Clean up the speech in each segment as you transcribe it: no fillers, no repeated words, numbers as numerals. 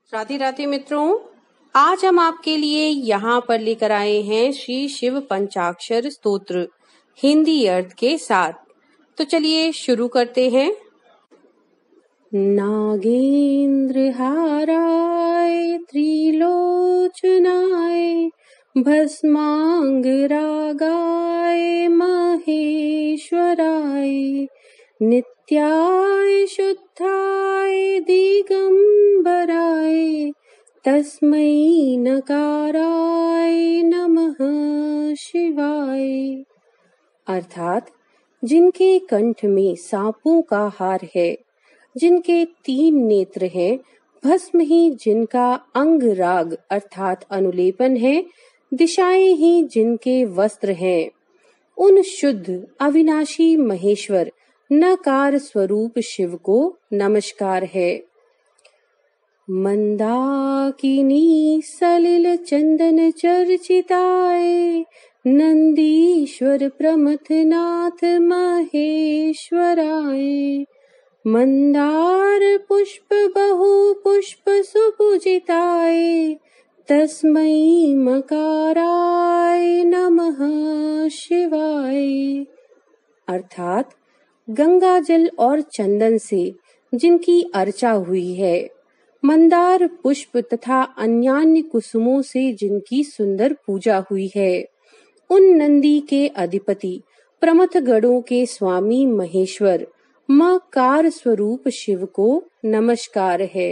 राधे राधे मित्रों, आज हम आपके लिए यहाँ पर लेकर आए हैं श्री शिव पंचाक्षर स्तोत्र हिंदी अर्थ के साथ। तो चलिए शुरू करते हैं। नागेंद्र हाराय त्रिलोचनाय भस्मांग रागाय महेश्वराय नित्याय शुद्धाय दिगंबराय तस्मै नकाराय नमः शिवाय। अर्थात जिनके कंठ में सांपों का हार है, जिनके 3 नेत्र हैं, भस्म ही जिनका अंग राग अर्थात अनुलेपन है, दिशाएं ही जिनके वस्त्र हैं, उन शुद्ध अविनाशी महेश्वर नकार स्वरूप शिव को नमस्कार है। मंदाकिनी सलिल चंदन चर्चिताय नंदीश्वर प्रमथनाथ महेश्वराय मंदार पुष्प बहु पुष्प सुपूजिताय तस्मै मकाराय नमः शिवाय। अर्थात गंगा जल और चंदन से जिनकी अर्चा हुई है, मंदार पुष्प तथा अन्यान्य कुसुमों से जिनकी सुंदर पूजा हुई है, उन नंदी के अधिपति प्रमथ गणों के स्वामी महेश्वर मकार स्वरूप शिव को नमस्कार है।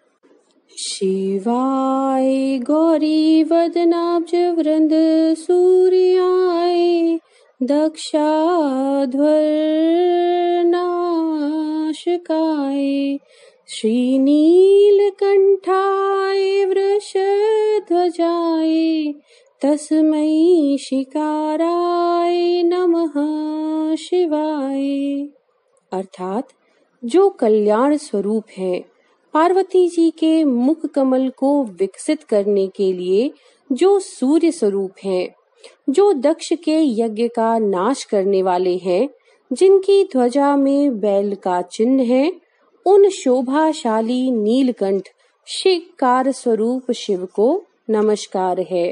शिवाय गौरी वदनाब्ज वृंद सूर्याय दक्षाध्वर्नाशकाय श्रीनीलकंठाय वृषध्वजाय तस्मै शिकाराय नमः शिवाय। अर्थात जो कल्याण स्वरूप है, पार्वती जी के मुख कमल को विकसित करने के लिए जो सूर्य स्वरूप हैं, जो दक्ष के यज्ञ का नाश करने वाले हैं, जिनकी ध्वजा में बैल का चिन्ह है, उन शोभाशाली नीलकंठ शिकार स्वरूप शिव को नमस्कार है।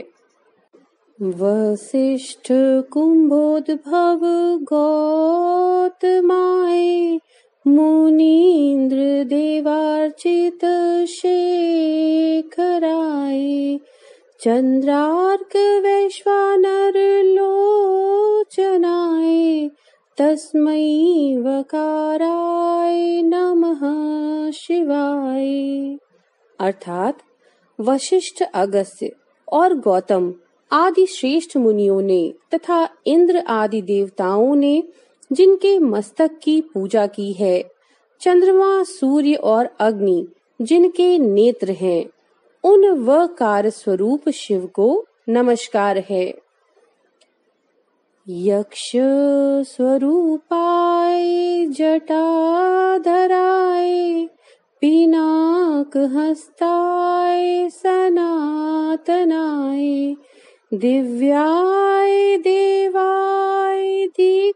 वशिष्ठ कुंभोद्भव गौतमाय मुनीन्द्र देवार्चित शेखराय चंद्रार्क वैश्वानर लोचनाय तस्मै वकाराय नमः शिवाय। अर्थात वशिष्ठ, अगस्त्य और गौतम आदि श्रेष्ठ मुनियों ने तथा इंद्र आदि देवताओं ने जिनके मस्तक की पूजा की है, चंद्रमा, सूर्य और अग्नि जिनके नेत्र हैं, उन वकार स्वरूप शिव को नमस्कार है। यक्ष स्वरूपाय जटाधराय पिनाक हस्ताय सनातनाय दिव्याय देवाय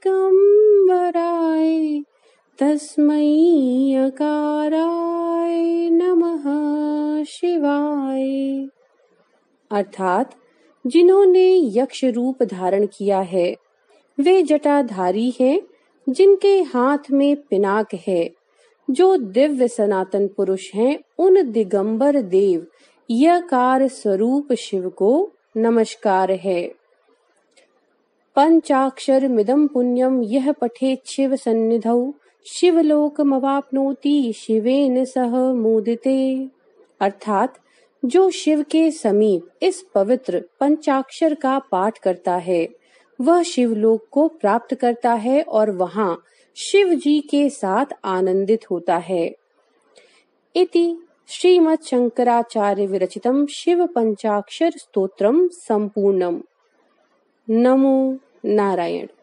दिगंबराय तस्मै अकाराय नमः शिवाय। अर्थात जिन्होंने यक्ष रूप धारण किया है, वे जटाधारी हैं, जिनके हाथ में पिनाक है, जो दिव्य सनातन पुरुष हैं, उन दिगंबर देव यकार स्वरूप शिव को नमस्कार है। पंचाक्षर मिदं पुण्यम यह पठेत् शिव सन्निधौ शिवलोकमवाप्नोति शिवेन सह मुदिते। अर्थात जो शिव के समीप इस पवित्र पंचाक्षर का पाठ करता है, वह शिवलोक को प्राप्त करता है और वहां शिव जी के साथ आनंदित होता है। इति श्रीमद् शंकराचार्य विरचितम शिव पंचाक्षर स्तोत्रम संपूर्णम। नमो नारायण।